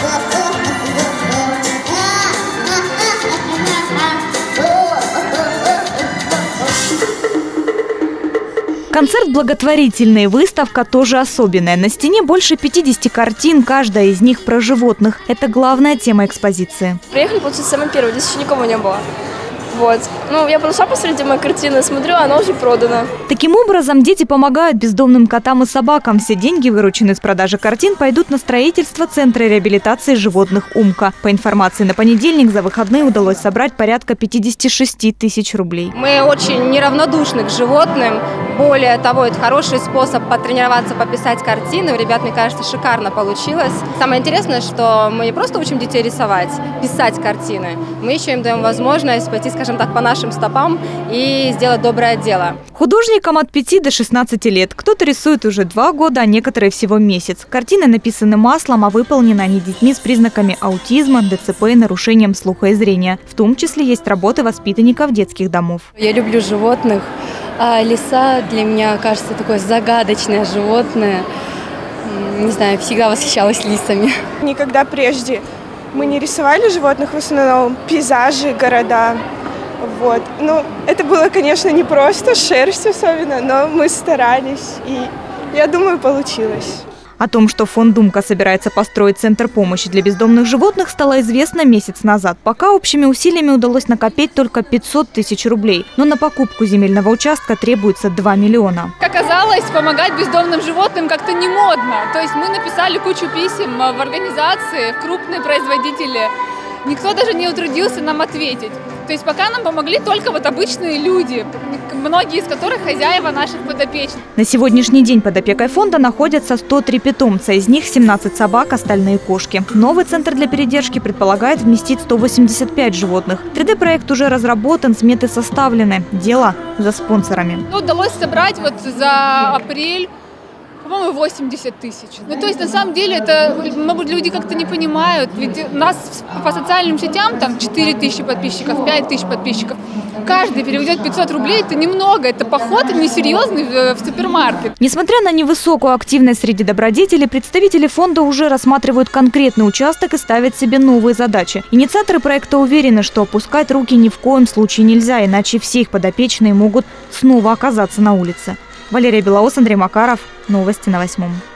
Концерт благотворительный, выставка тоже особенная. На стене больше 50 картин, каждая из них про животных. Это главная тема экспозиции. Приехали, получается, самый первый, здесь еще никого не было. Вот. Ну, я подошла посмотреть мои картины, смотрю, она уже продана. Таким образом, дети помогают бездомным котам и собакам. Все деньги, вырученные с продажи картин, пойдут на строительство Центра реабилитации животных «Умка». По информации на понедельник, за выходные удалось собрать порядка 56 тысяч рублей. Мы очень неравнодушны к животным. Более того, это хороший способ потренироваться, пописать картины. У ребят, мне кажется, шикарно получилось. Самое интересное, что мы не просто учим детей рисовать, писать картины. Мы еще им даем возможность пойти, скажем так, по нашим стопам и сделать доброе дело. Художникам от 5 до 16 лет. Кто-то рисует уже 2 года, а некоторые всего месяц. Картины написаны маслом, а выполнены они детьми с признаками аутизма, ДЦП и нарушением слуха и зрения. В том числе есть работы воспитанников детских домов. Я люблю животных. А лиса для меня, кажется, такое загадочное животное. Не знаю, всегда восхищалась лисами. Никогда прежде мы не рисовали животных, в основном пейзажи, города. Вот. Ну, это было, конечно, не просто, шерсть особенно, но мы старались, и я думаю, получилось. О том, что фонд «Умка» собирается построить центр помощи для бездомных животных, стало известно месяц назад. Пока общими усилиями удалось накопить только 500 тысяч рублей. Но на покупку земельного участка требуется 2 миллиона. Как оказалось, помогать бездомным животным как-то не модно. То есть мы написали кучу писем в организации, в крупные производители. Никто даже не утрудился нам ответить. То есть пока нам помогли только вот обычные люди, многие из которых хозяева наших подопечных. На сегодняшний день под опекой фонда находятся 103 питомца, из них 17 собак, остальные кошки. Новый центр для передержки предполагает вместить 185 животных. 3D-проект уже разработан, сметы составлены. Дело за спонсорами. Удалось собрать вот за апрель, по-моему, 80 тысяч. Ну, то есть, на самом деле, это, может, люди как-то не понимают. Ведь у нас по социальным сетям там 4 тысячи подписчиков, 5 тысяч подписчиков. Каждый переведет 500 рублей, это немного, это поход несерьезный в супермаркет. Несмотря на невысокую активность среди добродетелей, представители фонда уже рассматривают конкретный участок и ставят себе новые задачи. Инициаторы проекта уверены, что опускать руки ни в коем случае нельзя, иначе все их подопечные могут снова оказаться на улице. Валерия Белоус, Андрей Макаров. Новости на 8.